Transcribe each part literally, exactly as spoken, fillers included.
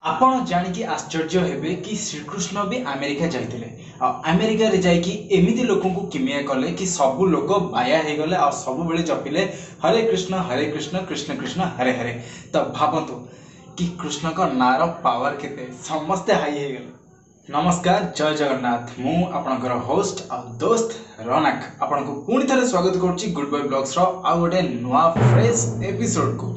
आपण जानिकी आश्चर्य हेबे कि श्रीकृष्ण भी अमेरिका जाइतिले। आ अमेरिका रे जाइकी एमिति लोकन को किमिया कले कि सबु लोक बाया हे गले आ सबु बेले जपिले हरे कृष्ण हरे कृष्ण कृष्ण कृष्ण हरे हरे। त भाबंतु कि कृष्ण का नार पावर केते समस्ते हाई हे गले। नमस्कार, जय जगन्नाथ। मु आपनकर होस्ट आ दोस्त रौनक आपन को पुणी थरे स्वागत करछि गुड बाय ब्लॉग्स रो आ गोटे नुवा फ्रेश एपिसोड को।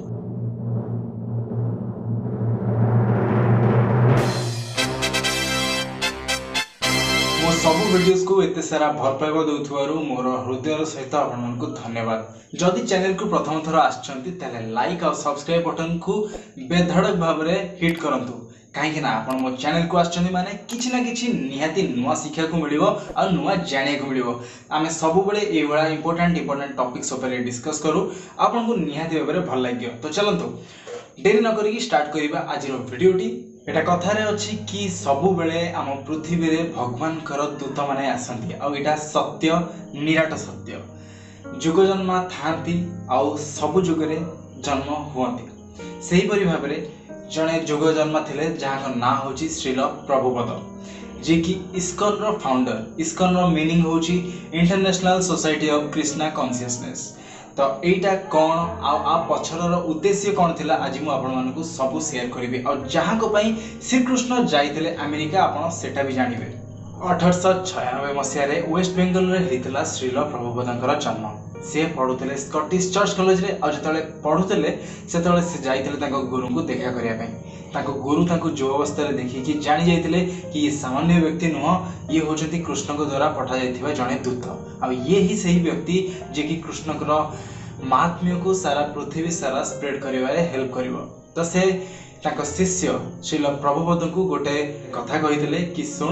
मो सब वीडियोस को एते सारा भल पाइबा दउथवारु मोर हृदय सहित आपन को धन्यवाद। जदि चैनल को प्रथम थर आछंती ताले लाइक और सब्सक्राइब बटन को बेधड़क भाव रे हिट करंतु, कहीं ना आपन मो चैनल को आछंती माने किछि ना किछि निहाती नुवा शिक्षा को मिलिवो आ नुवा जानिया को मिलिवो। आमे सब बेले ए बडा इंपोर्टेंट इंपोर्टेंट टॉपिक्स ऊपर डिस्कस करू, आपन को निहाती भाबरे भल लागियो। तो चलंतु देरी न करिकी स्टार्ट करिबा आज रो वीडियोटी। एटा कथारे अछि कि सबु बेले आम पृथ्वी रे भगवान कर दूत माने आसंती आ एटा सत्य, निराट सत्य। जुग जन्मा थांती आ सबु जुग रे जन्म हुअंती। सेही परि भाबरे जने जुग जन्मा थिले जहाँ ना होची श्रील प्रभुपद, जे कि इस्कॉन रो फाउंडर। इस्कॉन रो मीनिंग होची international society of Krishna consciousness. तो एटा कौन आ पछर उद्देश्य कौन थिला आज मु आपण मानकु सब शेयर करिवे। और जहाँ को पई श्री कृष्ण जाइतिले अमेरिका आपण सेटा भी जानिबे। अठारह छियानवे मसिया रे वेस्ट बेंगल रे हेतिला श्रील प्रभुपदंकर जन्म। से पढुतले स्कॉटिश चर्च कॉलेज रे। और जतले पढुतले सेतले से जाइतिले ताको गुरु को देखा करिया पई। ताको गुरु ताको जो अवस्था रे देखि कि जानि जाइतिले कि ये सामान्य व्यक्ति नुह, ये होचंती कृष्ण को द्वारा पठा जाइथिबा जने दूत। आ ये ही सही व्यक्ति जे कि कृष्ण को महात्म्य को सारा पृथ्वी सारा स्प्रेड करिवारे हेल्प करिवो। तो से ताको शिष्य श्रील प्रभुपद को गोटे कथा कहितिले कि सुन,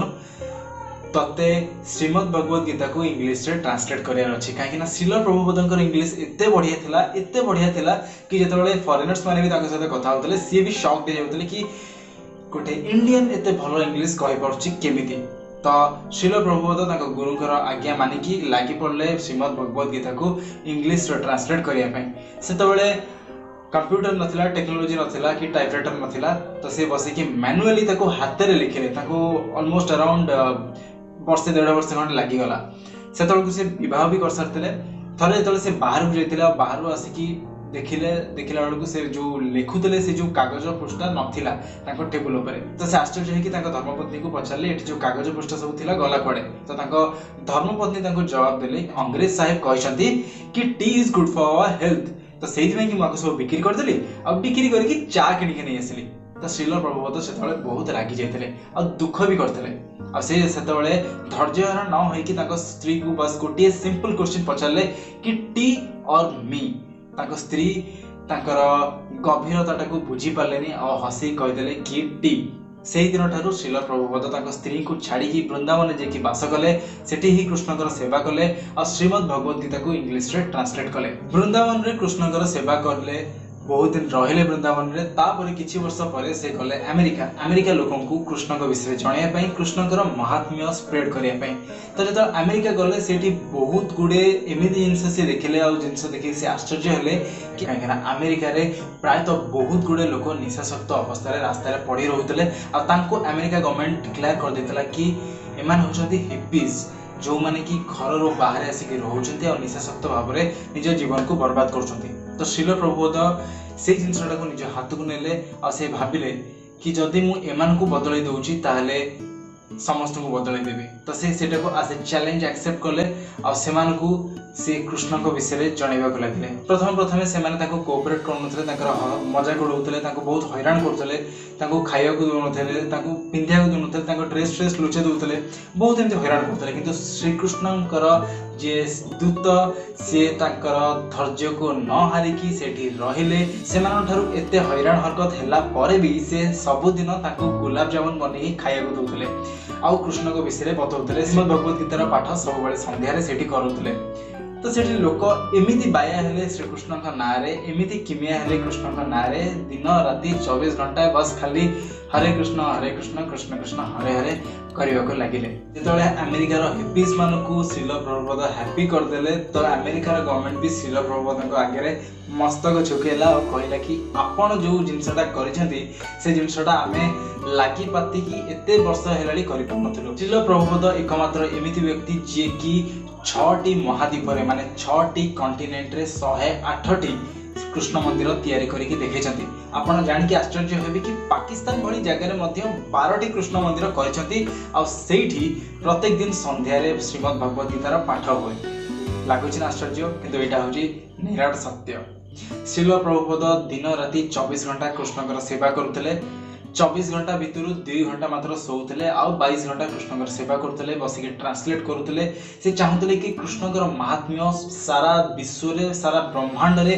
तते श्रीमद् भगवत गीता को इंग्लिश रे ट्रांसलेट करियार अछि। काहे ना श्रील प्रभुपदंकर इंग्लिश एते बढ़िया थिला एते बढ़िया थिला कि जेतबेले फॉरेनर्स माने भी ताको साथे कथा होतले सी भी शॉक दे जाउतले कि गोटे इंडियन एते भलो इंग्लिश कहि परछि केमिति। तो श्रील प्रभुपद ताको गुरुकर आज्ञा मानिकी लागि पड़ले श्रीमद् भगवत गीता को इंग्लिश रे ट्रांसलेट करिया पई। सेतबेले कंप्यूटर नथिला, टेक्नोलॉजी नथिला कि टाइपराइटर नथिला। तो से बसे कि मैनुअली ताको हाथ रे लिखिले। ताको ऑलमोस्ट अराउंड वर्षे डेढ़ वर्ष खंडे लगी गला। सेतबेले से विवाह भी कर सारथिले। थरे जेतबेले से बाहर को जाइतिले, बाहर आसिकी देखिले देखिला बेलू से जो लिखुले से जो कागज पृष्ठा नथिला ताको टेबल ऊपर। तो से आश्चर्य है कि ताको धर्मपत्नी को पचारले एठी जो कागज पृष्ठा सब थिला गला पड़े। तो ताको धर्मपत्नी ताको जवाब देले, अंग्रेज साहेब कहछंती कि tea is good for our health. तो सेहि में कि माको सब बिक्री कर देली। अब बिक्री करके चा किनि के नै आसली। तो श्रील प्रभुपद सेतबेले बहुत रागी जाइतिले और दुख भी करथिले। आ से सेतबेले धैर्यहरा न होई कि ताको स्त्री को बस गोटे सिंपल क्वेश्चन पचारले कि टी और मी। ताको स्त्री ताकर गभीरता को बुझी पालेनी और हसी कहिदेले कि टी। सेही दिन ठारू श्रील प्रभुपद ताको स्त्री को छाड़ी कि वृंदावन जे कि वास कले, सेठी ही कृष्णकर सेवा कले और श्रीमद् भगवत गीता को इंग्लिश रे ट्रांसलेट कले। वृंदावन रे कृष्णकर सेवा करले, बहुत दिन रहिले वृंदावन रे। तापर किछि वर्ष परे से गले अमेरिका। अमेरिका लोकन को कृष्ण को विषय जणाया पई, कृष्णकर महात्म्य स्प्रेड करिया पई। तो जत अमेरिका गले सेठी बहुत गुडे एमिति जिंस से देखिले और जिंस देखि से आश्चर्य हेले कि काहेना अमेरिका रे प्राय तो बहुत गुडे लोक निशाशक्त अवस्था रे रास्ता रे पड़ी रहुतले। आ तांको अमेरिका गवर्नमेंट डिक्लेयर कर देतला कि एमान होचंती हिप्पीज, जो माने कि घर रो बाहर आसिक रहउचंती और निशाशक्त भाव रे निज जीवन को बर्बाद करचंती। तो श्रील प्रभुपद से जिनसटा को निज हाथ को नेले और से भाबिले कि जदि मु एमान को बदलै दउची ताहले समस्त को बदलै देबी। तो से सेटा को एज ए चैलेंज एक्सेप्ट करले और सेमान को से कृष्ण को विषय रे जणैबा को लागले। प्रथम प्रथमे से माने ताको कोऑपरेट करनथले, ताकर मजाक उड़ाउतले, ताको बहुत हैरान करथले, ताको खाइया को दोनथले, ताको पिंधिया को दोनथले, ताको ड्रेस ड्रेस लुचे दोतले, बहुत एमते हैरान करथले। किंतु श्री कृष्णकर जे दूत से ताकर धैर्य को न हारिकी सेठी रहिले। सेमान ठारू एते हैरान हरकत हैला परे भी से सब दिन ताको गुलाब जामुन बनै खाइया को दोतले आउ कृष्ण को विषय रे बतौतले। श्रीमद् भगवत गीतार पाठ सब बेले संध्या रे सेठी करूतले। तो सेठी लोक एमिति बाया हेले श्रीकृष्ण नाँ रे एमिति किमिया हेले कृष्ण नाँ रे दिन राति चौबीस घंटा बस खाली हरे कृष्ण हरे कृष्ण कृष्ण कृष्ण हरे हरे करने लगिले। जिते अमेरिकार हिप्पीज मानू श्रील प्रभुपद हैप्पी करदेले तो अमेरिकार गवर्नमेंट भी श्रील प्रभुपद आगे मस्तक झुकेला और कहला कि आपण जो जिनसटा करिसेंती से जिनसटा आमे लागी पाती कि एते वर्ष हेलाली करि पनथलो। श्रील प्रभुपद एकमात्र एमिति व्यक्ति जे कि छटी महाद्वीप रे माने छटी कॉन्टिनेंट रे एक सौ आठ टी कृष्ण मंदिर तैयारी करके देखैछंती। आपण जानि कि आश्चर्य हेबे कि पाकिस्तान भली जगह रे मध्य बारह टी कृष्ण मंदिर करिसेंती आ सेठी प्रत्येक दिन संध्या रे श्रीमद् भगवत गीतार पाठ होय। लागुछि ना आश्चर्य, किंतु एटा होछि निराट सत्य। श्रील प्रभुपद दिन राति चौबीस घंटा कृष्णकर सेवा करुतले। चौबीस घंटा भितर दुई घंटा मात्र सोते आउ बाईस घंटा कृष्णकर सेवा करते बसिक ट्रांसलेट करते। से चाहूले कि कृष्णकर महात्म्य सारा विश्व रे सारा ब्रह्मांड रे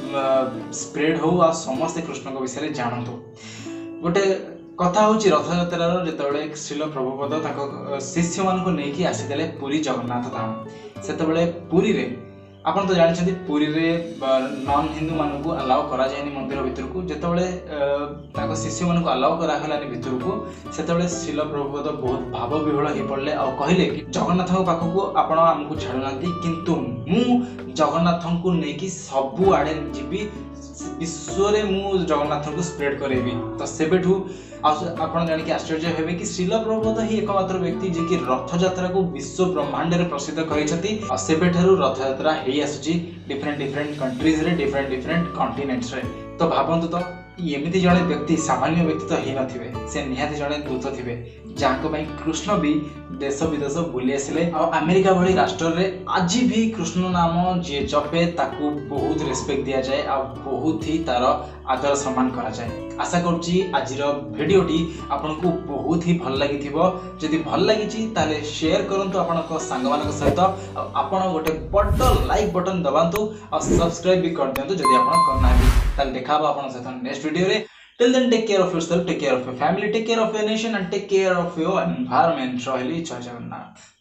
स्प्रेड हो आ समस्त कृष्ण विषय जानतु। गोटे कथा हूँ रथ यात्रार जिते श्रील प्रभुपद शिष्य मानक नहीं आसीदे पुरी जगन्नाथ धाम। से पुरी रे आपन तो जानते पुरी रे नॉन हिंदू मानक अलाउ करा जायनि मंदिर भितर को। जिते शिष्य मानक अलाउ करागलानी भितर को सेतबेले श्रील प्रभुपद बहुत भाव विह्वल हो पड़े और कहले कि जगन्नाथ पाखक आपण आमको छाड़ुना किंतु मु जगन्नाथ को लेकिन सबु आड़े जीवी विश्व रे मु जगन्नाथ को स्प्रेड करेबी। तो सेबेठू आपण जानिक आश्चर्य हेबे कि श्रील प्रभुपद ही एकमात्र व्यक्ति जे कि रथ यात्रा को विश्व ब्रह्मांड रे प्रसिद्ध करिसथि। और सेबेठारु रथ यात्रा हेई आसुची डिफरेंट डिफरेंट कंट्रीज रे डिफरेंट डिफरेंट कॉन्टिनेंट्स रे। तो भाबंतु तो एमिति जड़े व्यक्ति सामान्य व्यक्ति तो ही नथिबे, से निहाती जड़े दूत थिबे जाको भाई कृष्ण भी देश विदेश बुली आसिले। और अमेरिका भली राष्ट्र रे आज भी कृष्ण नाम जे जपे ताकू बहुत रेस्पेक्ट दिया जाए और बहुत ही तार आदर सम्मान करा जाए। आशा करूची आजिर भिडियोटी आपनको बहुत ही भल लगी। जदि भल लगी ताले शेयर करंतु आपनक सांग मानक सहित। आपण गोटे बड़ लाइक बटन दबांतु और सब्सक्राइब भी कर दियंतु जदि आपण करना है। ताले देखाबो आपण सहित नेक्स्ट वीडियो रे। Till then, take care of yourself, take care of your family, take care of your nation, and take care of your environment. Rohili Jai Jagannath.